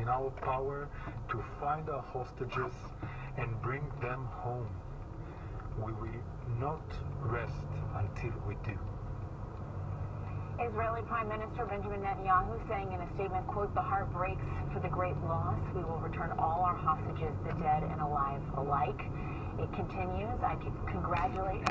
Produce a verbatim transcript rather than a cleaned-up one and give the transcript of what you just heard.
in our power to find our hostages and bring them home. We will not rest until we do. Israeli Prime Minister Benjamin Netanyahu saying in a statement, quote, "The heart breaks for the great loss. We will return all our hostages, the dead and alive alike." It continues, "I congratulate